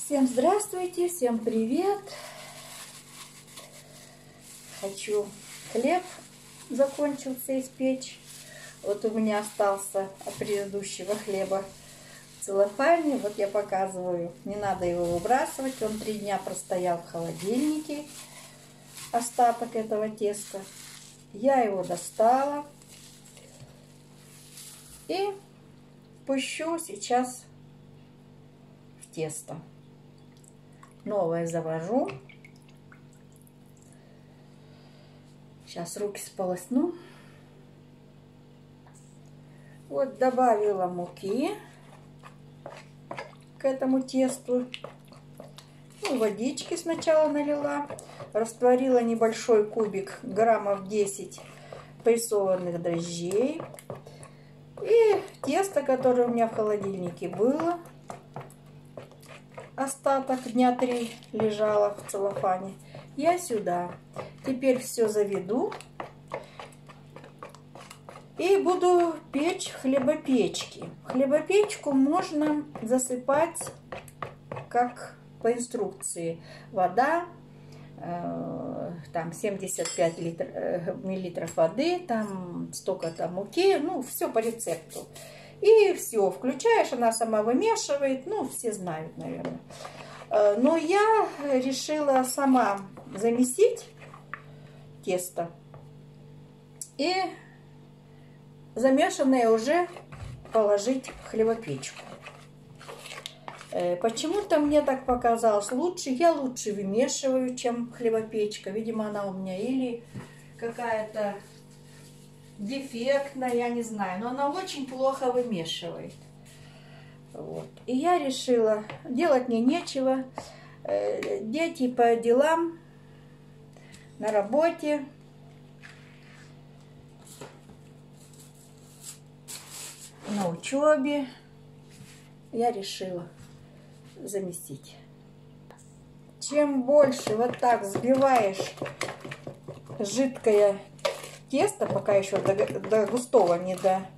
Всем здравствуйте, всем привет! Хочу хлеб закончился испечь. Вот у меня остался от предыдущего хлеба в целлофане. Вот я показываю, не надо его выбрасывать. Он 3 дня простоял в холодильнике, остаток этого теста. Я его достала и пущу сейчас в тесто. Новое завожу. Сейчас руки сполосну. Вот добавила муки к этому тесту. Водички сначала налила. Растворила небольшой кубик, граммов 10 прессованных дрожжей. И тесто, которое у меня в холодильнике было, остаток дня 3 лежало в целлофане, я сюда. Теперь все заведу и буду печь в хлебопечке. Хлебопечку можно засыпать как по инструкции. Вода, там 75 миллилитров воды, там столько-то муки, ну все по рецепту. И все, включаешь, она сама вымешивает, ну все знают, наверное. Но я решила сама замесить тесто и замешанное уже положить в хлебопечку. Почему-то мне так показалось лучше. Я лучше вымешиваю, чем хлебопечка. Видимо, она у меня или какая-то дефектная, я не знаю. Но она очень плохо вымешивает. Вот. И я решила, делать мне нечего. Дети по делам, на работе. На учебе. Я решила замесить. Чем больше вот так взбиваешь жидкое тесто, пока еще до густого не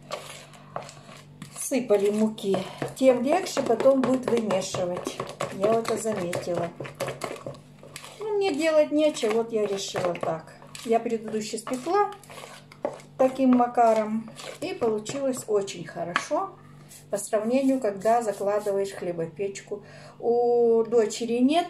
досыпали муки, тем легче потом будет вымешивать. Я это заметила. Ну, мне делать нечего, вот я решила так. Я предыдущий спекла таким макаром, и получилось очень хорошо по сравнению, когда закладываешь хлебопечку. У дочери нет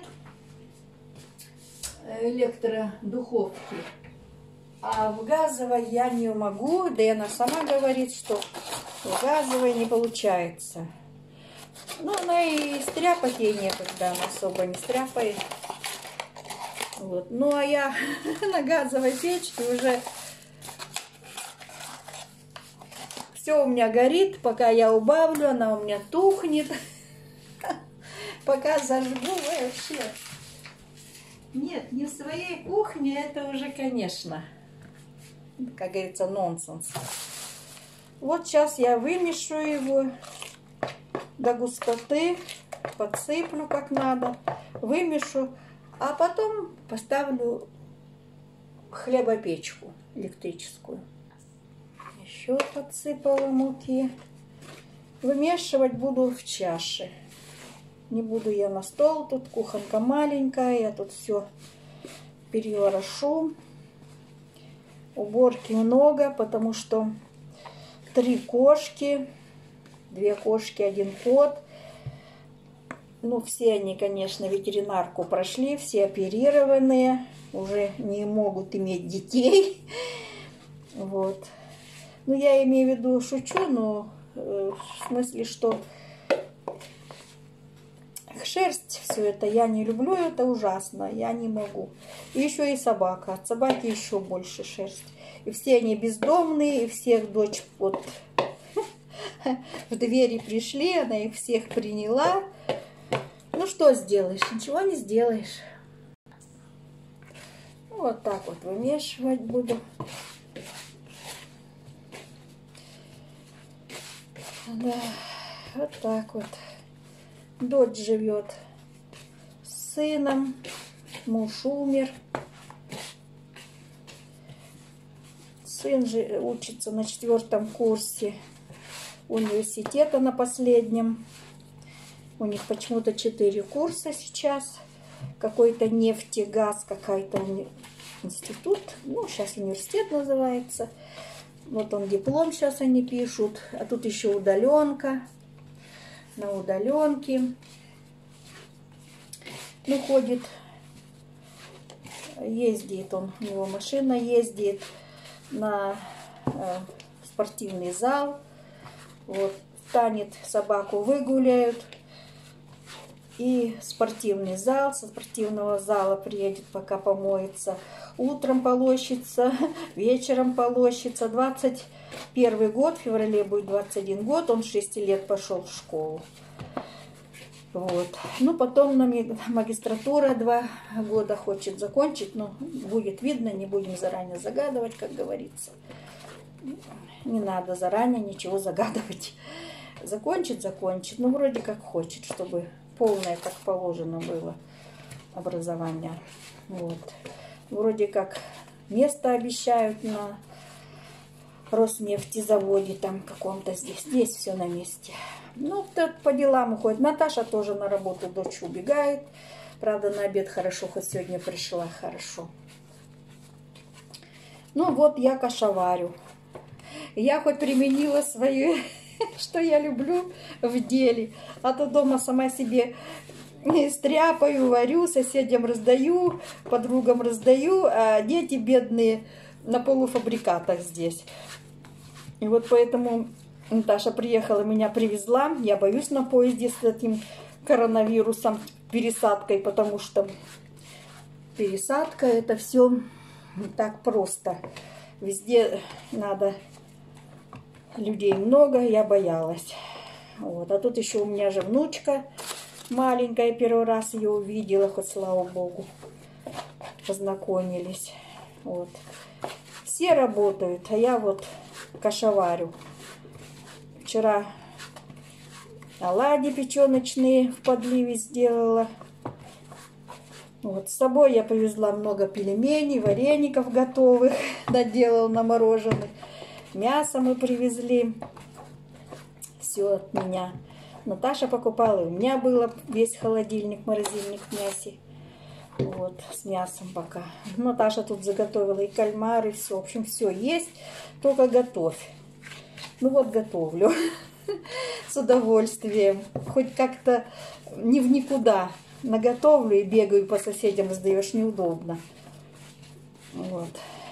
электродуховки, а в газовой я не могу, да и она сама говорит, что в газовой не получается. Ну, она и стряпать ей некогда, она особо не стряпает. Вот. Ну, а я на газовой печке уже все у меня горит, пока я убавлю, она у меня тухнет. Пока зажгу, вообще. Нет, не в своей кухне, это уже, конечно, как говорится, нонсенс. Вот сейчас я вымешу его до густоты, подсыплю как надо, вымешу, а потом поставлю хлебопечку электрическую. Еще подсыпала муки. Вымешивать буду в чаше. Не буду я на стол, тут кухонка маленькая, я тут все переворошу. Уборки много, потому что 3 кошки, 2 кошки, 1 кот. Ну, все они, конечно, ветеринарку прошли, все оперированные, уже не могут иметь детей. Вот. Ну, я имею в виду, шучу, но в смысле, что шерсть, все это я не люблю, это ужасно, я не могу. И еще и собака, от собаки еще больше шерсть. И все они бездомные, и всех дочь вот в двери пришли, она их всех приняла. Ну, что сделаешь? Ничего не сделаешь. Вот так вот вымешивать буду. Да, вот так вот. Дочь живет с сыном, муж умер. Сын же учится на 4-м курсе университета, на последнем. У них почему-то 4 курса сейчас. Какой-то нефтегаз, какой-то институт. Ну, сейчас университет называется. Вот он диплом сейчас они пишут. А тут еще удаленка. На удаленке. Ну, ходит. Ездит он. У него машина ездит на спортивный зал. Вот. Встанет, собаку выгуляют. И спортивный зал, со спортивного зала приедет, пока помоется. Утром полощется, вечером полощется. 21 год, в феврале будет 21 год, он 6 лет пошел в школу. Вот. Ну, потом на магистратура 2 года хочет закончить, но будет видно, не будем заранее загадывать, как говорится. Не надо заранее ничего загадывать. Закончит, ну, вроде как хочет, чтобы полное, как положено было, образование. Вот. Вроде как место обещают на Роснефтезаводе, там каком-то здесь. Здесь все на месте. Ну, тут по делам уходит. Наташа тоже на работу, дочь убегает. Правда, на обед хорошо, хоть сегодня пришла хорошо. Ну, вот я кашеварю. Я хоть применила свою... что я люблю в деле. А то дома сама себе стряпаю, варю, соседям раздаю, подругам раздаю, а дети бедные на полуфабрикатах здесь. И вот поэтому Наташа приехала, меня привезла. Я боюсь на поезде с этим коронавирусом, пересадкой, потому что пересадка это все не так просто. Везде надо... Людей много, я боялась. Вот. А тут еще у меня же внучка маленькая, первый раз ее увидела, хоть слава богу, познакомились. Вот. Все работают, а я вот кашеварю. Вчера оладьи печеночные в подливе сделала. Вот. С собой я привезла много пельменей, вареников готовых, наделала на мороженое. Мясо мы привезли. Все от меня. Наташа покупала. И у меня было весь холодильник, морозильник в мясе. Вот, с мясом пока. Наташа тут заготовила и кальмары, все. В общем, все есть. Только готовь. Ну вот, готовлю. С удовольствием. Хоть как-то не в никуда. Наготовлю и бегаю по соседям, раздаешь, неудобно. Вот.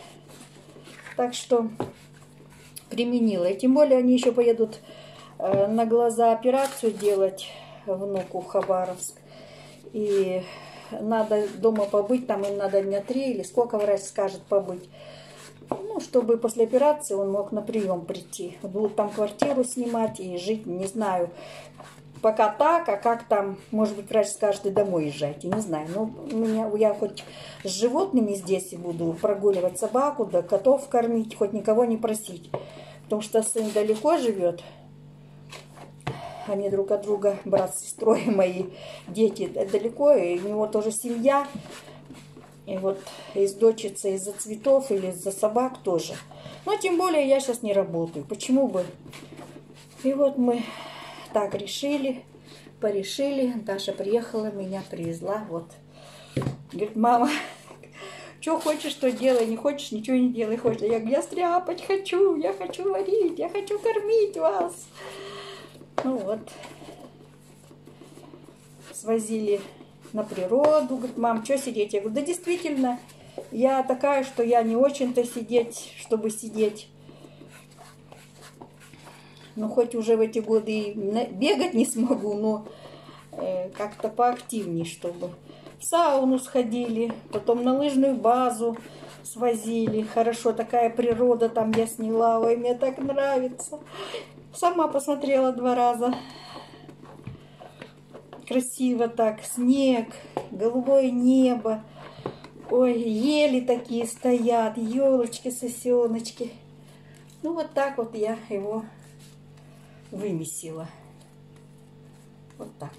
Так что... применила. И тем более они еще поедут на глаза операцию делать внуку в Хабаровск. И надо дома побыть, там им надо дня 3 или сколько врач скажет побыть. Ну, чтобы после операции он мог на прием прийти. Будут там квартиру снимать и жить, не знаю. Пока так, а как там, может быть, врач скажет и домой езжайте, не знаю. Ну, я хоть с животными здесь буду прогуливать собаку, да котов кормить, хоть никого не просить. Потому что сын далеко живет. Они друг от друга, брат с сестрой мои, дети далеко, и у него тоже семья. И вот из дочица из-за цветов или из-за собак тоже. Но тем более я сейчас не работаю. Почему бы? И вот мы... так решили, порешили. Даша приехала, меня привезла. Вот. Говорит, мама, что хочешь, то делай. Не хочешь, ничего не делай. Хочешь. Я говорю, я стряпать хочу, я хочу варить, я хочу кормить вас. Ну вот. Свозили на природу. Говорит, мам, что сидеть? Я говорю, да действительно, я такая, что я не очень-то сидеть, чтобы сидеть. Ну, хоть уже в эти годы и бегать не смогу, но как-то поактивнее, чтобы. В сауну сходили, потом на лыжную базу свозили. Хорошо, такая природа там я сняла. Ой, мне так нравится. Сама посмотрела 2 раза. Красиво так. Снег, голубое небо. Ой, ели такие стоят, елочки, сосеночки. Ну, вот так вот я его... вымесила. Вот так.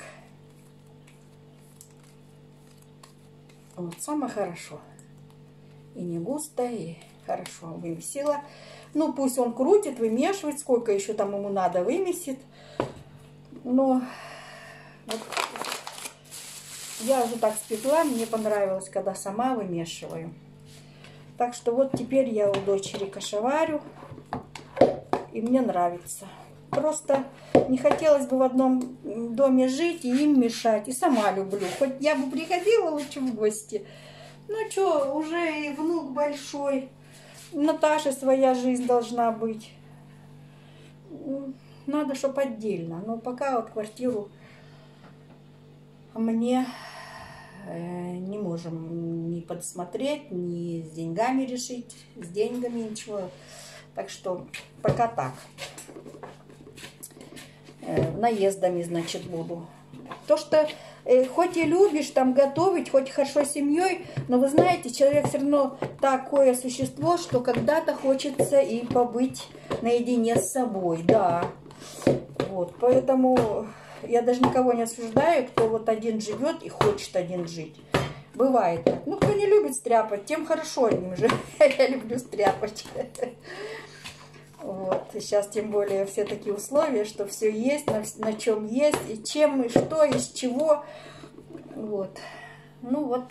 Вот самое хорошо. И не густо, и хорошо вымесила. Ну, пусть он крутит, вымешивает, сколько еще там ему надо, вымесит. Но Вот я уже так спекла, мне понравилось, когда сама вымешиваю. Так что вот теперь я у дочери кашеварю, и мне нравится. Просто не хотелось бы в одном доме жить и им мешать. И сама люблю. Хоть я бы приходила лучше в гости. Ну что, уже и внук большой. Наташе своя жизнь должна быть. Надо, чтобы отдельно. Но пока вот квартиру мне не можем ни подсмотреть, ни с деньгами решить. С деньгами ничего. Так что пока так. Наездами, значит, буду. То, что хоть и любишь там готовить, хоть хорошо с семьей, но вы знаете, человек все равно такое существо, что когда-то хочется и побыть наедине с собой, да. Вот, поэтому я даже никого не осуждаю, кто вот один живет и хочет один жить. Бывает так. Ну, кто не любит стряпать, тем хорошо одним же. Я люблю стряпать. Вот. И сейчас тем более все такие условия, что все есть, на чем есть, и чем, и что, из чего. Вот. Ну вот.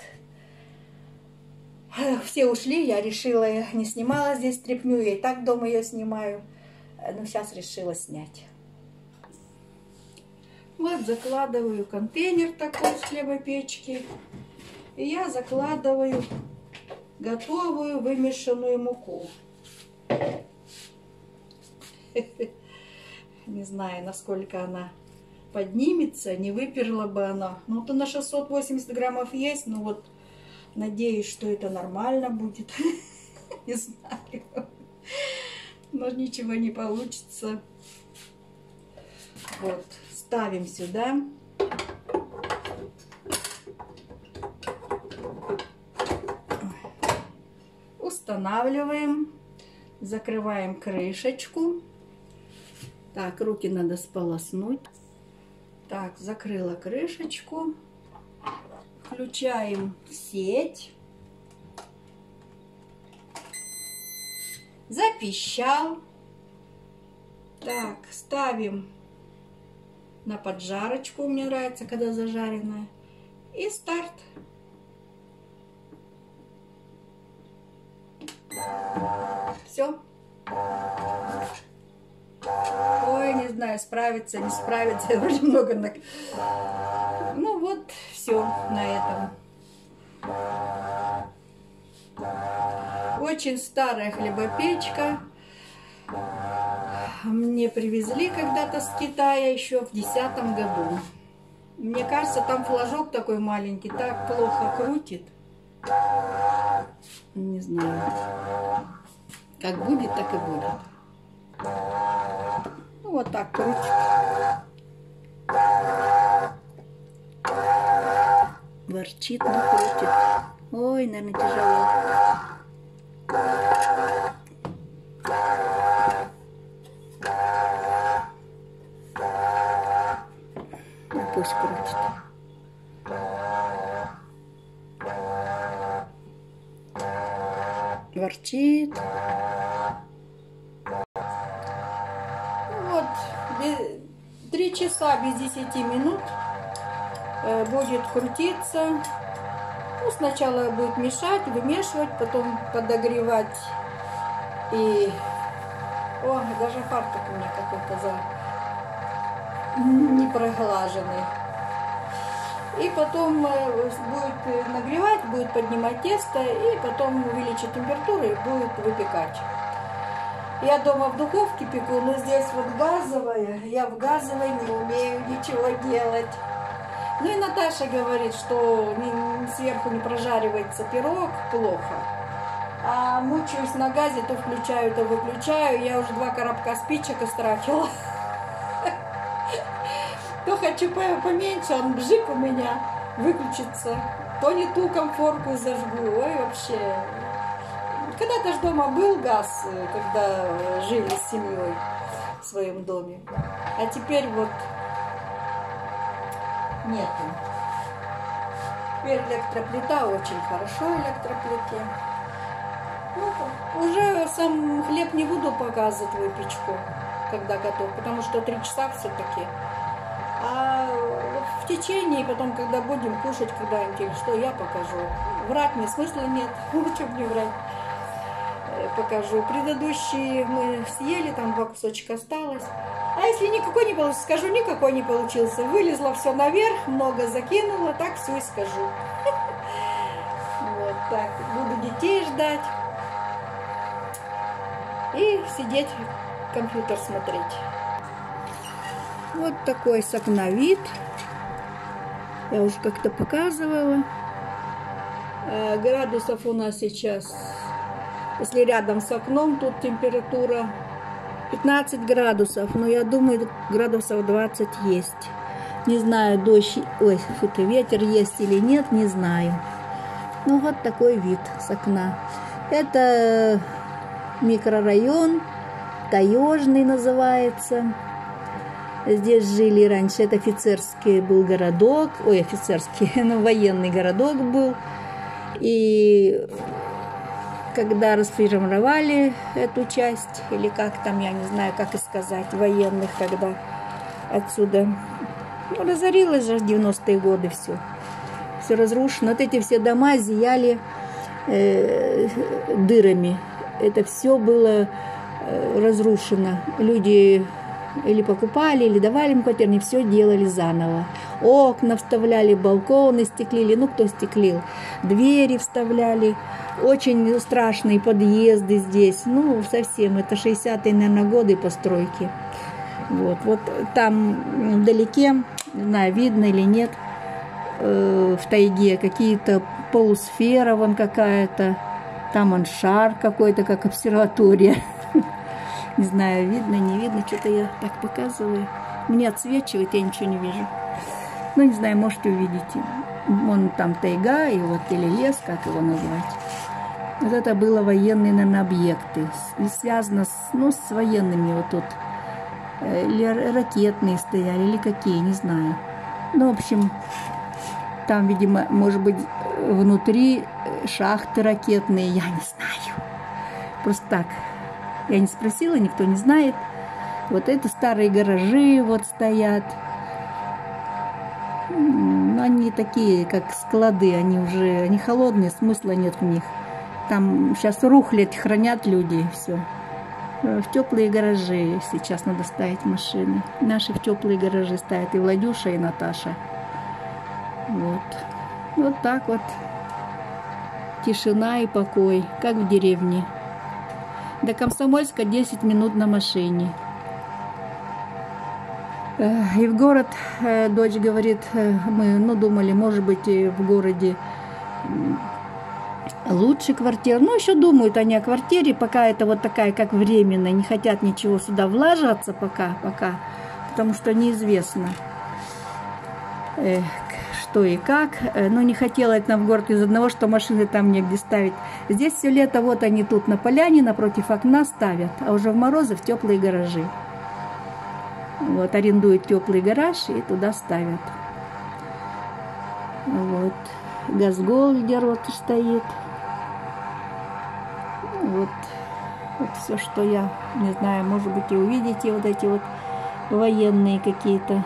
Все ушли, я решила, я не снимала здесь стряпню, я и так дома ее снимаю. Но сейчас решила снять. Вот закладываю контейнер такой с хлебопечки. И я закладываю готовую вымешанную муку. Не знаю, насколько она поднимется, не выперла бы она. Ну, то на 680 граммов есть, но вот надеюсь, что это нормально будет. Не знаю. Может, ничего не получится. Вот, ставим сюда. Устанавливаем. Закрываем крышечку. Так, руки надо сполоснуть. Так, закрыла крышечку. Включаем сеть. Запищал. Так, ставим на поджарочку. Мне нравится, когда зажаренная. И старт. Все. Ой, не знаю, справится, не справится. Очень много. Ну вот, все на этом. Очень старая хлебопечка. Мне привезли когда-то с Китая еще в 2010 году. Мне кажется, там флажок такой маленький, так плохо крутит. Не знаю. Как будет, так и будет. Ну, вот так крутит. Ворчит, но крутит. Ой, наверное, тяжело. Ну, пусть крутит. Ворчит. Вот, 3 часа без 10 минут будет крутиться. Ну, сначала будет мешать, вымешивать, потом подогревать. И... О, даже фартук у меня какой-то не проглаженный. И потом будет нагревать, будет поднимать тесто, и потом увеличить температуру и будет выпекать. Я дома в духовке пеку, но здесь вот газовая. Я в газовой не умею ничего делать. Ну и Наташа говорит, что сверху не прожаривается пирог, плохо. А мучаюсь на газе, то включаю, то выключаю. Я уже 2 коробка спичек истратила. То хочу поменьше, он бжик у меня выключится. То не ту комфорку зажгу. Ой, вообще. Когда-то же дома был газ, когда жили с семьей в своем доме. А теперь вот нету. Теперь электроплита, очень хорошо электроплите. Ну, уже сам хлеб не буду показывать выпечку, когда готов, потому что 3 часа все-таки. А в течение, и потом, когда будем кушать когда-нибудь или что, я покажу. Врать мне смысла нет, что мне врать. Покажу. Предыдущие мы съели, там 2 кусочка осталось. А если никакой не получился, скажу, никакой не получился. Вылезла все наверх, много закинула, так все и скажу. Вот так. Буду детей ждать. И сидеть, компьютер смотреть. Вот такой с окна вид. Я уже как-то показывала. Градусов у нас сейчас, если рядом с окном, тут температура 15 градусов. Но я думаю, градусов 20 есть. Не знаю, дождь, ветер есть или нет, не знаю. Ну, вот такой вид с окна. Это микрорайон, Таежный называется. Здесь жили раньше, это офицерский был городок, но военный городок был. И когда расформировали эту часть, или как там, я не знаю, как и сказать, военных, когда отсюда, разорилось же в 90-е годы все. Все разрушено. Вот эти все дома зияли дырами. Это все было разрушено. Люди или покупали, или давали им квартиру, они все делали заново. Окна вставляли, балконы стеклили, ну кто стеклил, двери вставляли. Очень страшные подъезды здесь, ну совсем, это 60-е, наверное, годы постройки. Вот там вдалеке, не знаю, видно или нет, в тайге какие-то полусфера вон какая-то, там он шар какой-то, как обсерватория. Не знаю, видно, не видно, что-то я так показываю. Мне отсвечивает, я ничего не вижу. Ну, не знаю, можете увидеть. Вон там тайга, и вот, или лес, как его назвать. Вот это было военные, наверное, объекты. И связано с военными вот тут. Или ракетные стояли, или какие, не знаю. Ну, в общем, там, видимо, может быть, внутри шахты ракетные, я не знаю. Просто так. Я не спросила, никто не знает. Вот это старые гаражи вот стоят. Но они такие, как склады, они холодные, смысла нет в них. Там сейчас рухлядь хранят люди, и все. В теплые гаражи сейчас надо ставить машины. Наши в теплые гаражи ставят и Владюша, и Наташа. Вот так вот. Тишина и покой, как в деревне. До Комсомольска 10 минут на машине. И в город, дочь говорит, мы думали, может быть, в городе лучше квартира. Ну, еще думают они о квартире, пока это вот такая, как временная. Не хотят ничего сюда влаживаться пока, потому что неизвестно, что и как. Но не хотела это в город из одного, что машины там негде ставить. Здесь все лето, вот они тут на поляне, напротив окна ставят, а уже в морозы в теплые гаражи. Вот, арендуют теплый гараж и туда ставят. Вот. Газгольдер вот стоит. Вот все, что я не знаю, может быть, и увидите вот эти вот военные какие-то.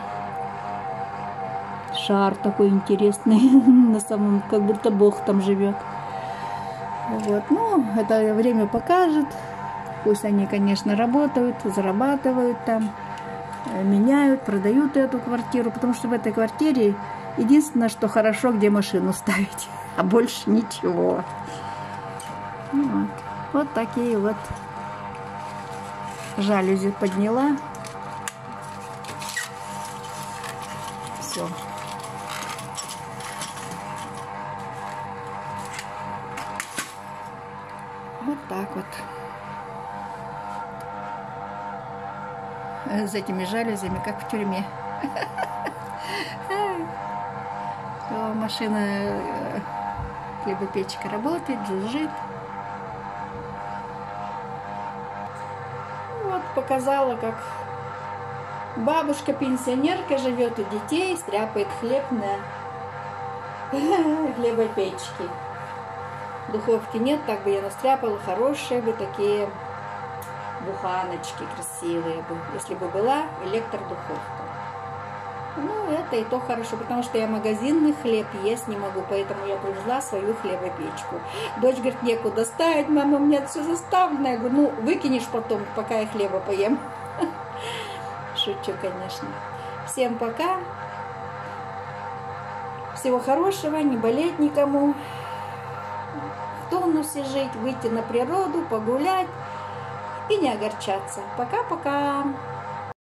Шар такой интересный, на самом, как будто Бог там живет. Вот, ну, это время покажет. Пусть они, конечно, работают, зарабатывают там, меняют, продают эту квартиру, потому что в этой квартире единственное, что хорошо, где машину ставить, а больше ничего. Вот такие вот жалюзи подняла. Все. Вот так вот. С этими жалюзями, как в тюрьме. Машина, хлебопечка работает, жужжит. Вот показала, как бабушка-пенсионерка живет у детей, стряпает хлеб на хлебопечке. Духовки нет, так бы я настряпала, хорошие бы такие буханочки красивые бы, если бы была электродуховка. Ну, это и то хорошо, потому что я магазинный хлеб есть не могу, поэтому я привезла свою хлебопечку. Дочь говорит, некуда ставить, мама, у меня все заставлено. Я говорю, ну, выкинешь потом, пока я хлеба поем. Шучу, конечно. Всем пока. Всего хорошего, не болеть никому. В тонусе жить, выйти на природу, погулять и не огорчаться. Пока-пока.